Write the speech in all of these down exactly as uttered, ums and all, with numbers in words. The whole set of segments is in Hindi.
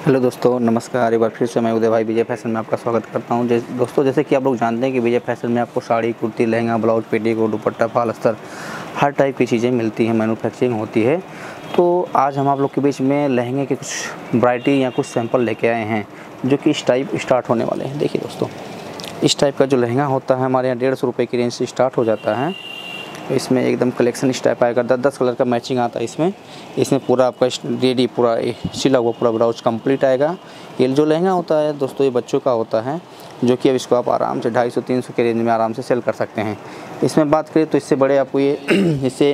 हेलो दोस्तों, नमस्कार। एक बार फिर से मैं उदय भाई विजय फैशन में आपका स्वागत करता हूं। जैसे दोस्तों, जैसे कि आप लोग जानते हैं कि विजय फैशन में आपको sari, kurti, lehenga, blouse, petticoat, dupatta, fall, अस्तर हर टाइप की चीज़ें मिलती हैं, मैन्युफैक्चरिंग होती है। तो आज हम आप लोग के बीच में लहंगे के कुछ वैरायटी या कुछ सैंपल लेके आए हैं जो कि इस टाइप स्टार्ट होने वाले हैं। देखिए दोस्तों, इस टाइप का जो लहंगा होता है हमारे यहाँ डेढ़ सौ रुपये की रेंज से स्टार्ट हो जाता है। इसमें एकदम कलेक्शन इस टाइप आएगा, दस दस कलर का मैचिंग आता है इसमें। इसमें पूरा आपका रेडी पूरा सिला हुआ पूरा ब्लाउज कंप्लीट आएगा। ये जो लहंगा होता है दोस्तों, ये बच्चों का होता है, जो कि अब इसको आप आराम से ढाई सौ तीन सौ के रेंज में आराम से सेल कर सकते हैं। इसमें बात करें तो इससे बड़े आपको ये इससे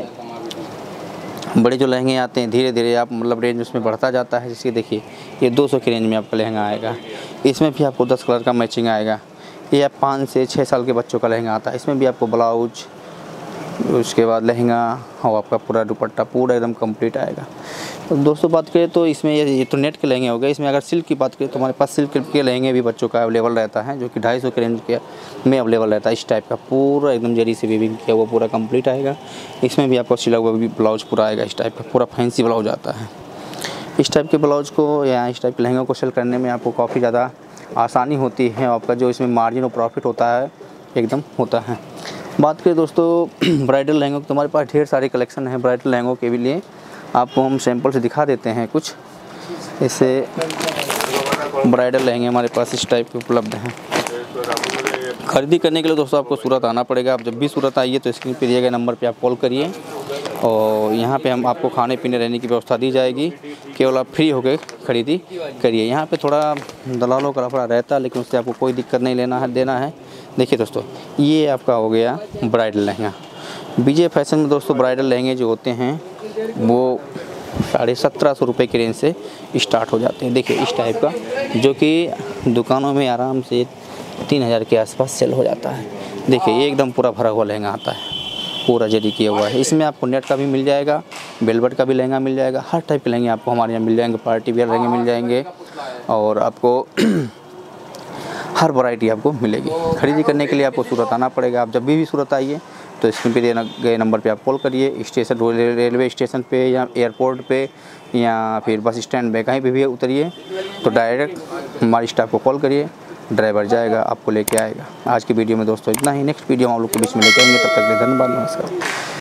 बड़े जो लहंगे आते हैं, धीरे धीरे आप मतलब रेंज उसमें बढ़ता जाता है। जैसे देखिए, ये दो सौ के रेंज में आपका लहंगा आएगा। इसमें भी आपको दस कलर का मैचिंग आएगा। ये आप पाँच से छः साल के बच्चों का लहंगा आता है। इसमें भी आपको ब्लाउज, उसके बाद लहंगा और आपका पूरा दुपट्टा पूरा एकदम कंप्लीट आएगा। तो दोस्तों बात करें तो इसमें ये ये तो नेट के लहंगे हो गए। इसमें अगर सिल्क की बात करें तो हमारे पास सिल्क के लहंगे भी बच्चों का अवेलेबल रहता है, जो कि ढाई सौ के रेंज के में अवेलेबल रहता है। इस टाइप का पूरा एकदम जरी से वीविंग किया हुआ पूरा कंप्लीट आएगा। इसमें भी आपको सिला हुआ भी ब्लाउज पूरा आएगा। इस टाइप का पूरा फैंसी ब्लाउज आता है। इस टाइप के ब्लाउज को या इस टाइप के लहंगों को सेल करने में आपको काफ़ी ज़्यादा आसानी होती है। आपका जो इसमें मार्जिन और प्रॉफिट होता है एकदम होता है। बात करें दोस्तों ब्राइडल लहंगों की, तो हमारे पास ढेर सारे कलेक्शन है ब्राइडल लहंगों के भी लिए। आपको हम सैंपल से दिखा देते हैं कुछ। इससे ब्राइडल लहंगे हमारे पास इस टाइप के उपलब्ध हैं। खरीदी करने के लिए दोस्तों आपको सूरत आना पड़ेगा। आप जब भी सूरत आइए तो स्क्रीन पर दिए गए नंबर पे आप कॉल करिए और यहाँ पे हम आपको खाने पीने रहने की व्यवस्था दी जाएगी। केवल आप फ्री होकर खरीदी करिए। यहाँ पे थोड़ा दलालों का लफड़ा रहता है, लेकिन उससे आपको कोई दिक्कत नहीं लेना है देना है। देखिए दोस्तों, ये आपका हो गया ब्राइडल लहंगा। विजय फैशन में दोस्तों ब्राइडल लहंगे जो होते हैं वो साढ़े सत्रह सौ रुपये की रेंज से स्टार्ट हो जाते हैं। देखिए इस टाइप का, जो कि दुकानों में आराम से तीन हज़ार के आसपास सेल हो जाता है। देखिए ये एकदम पूरा भरा हुआ लहंगा आता है, पूरा जरी किया हुआ है। इसमें आपको नेट का भी मिल जाएगा, वेलवेट का भी लहंगा मिल जाएगा। हर टाइप के लहंगे आपको हमारे यहाँ मिल जाएंगे। पार्टी वेयर लहंगे मिल जाएंगे और आपको हर वैरायटी आपको मिलेगी। खरीदी करने के लिए आपको सूरत आना पड़ेगा। आप जब भी भी सूरत आइए तो स्क्रीन पे दिए गए नंबर पे आप कॉल करिए। स्टेशन रेलवे स्टेशन पे या एयरपोर्ट पे या फिर बस स्टैंड पे कहीं पे भी उतरिए तो डायरेक्ट हमारी स्टाफ को कॉल करिए, ड्राइवर जाएगा आपको लेके आएगा। आज की वीडियो में दोस्तों इतना ही। नेक्स्ट वीडियो हम आप लोग के बीच में लेके आएंगे। तब तक के धन्यवाद, नमस्कार।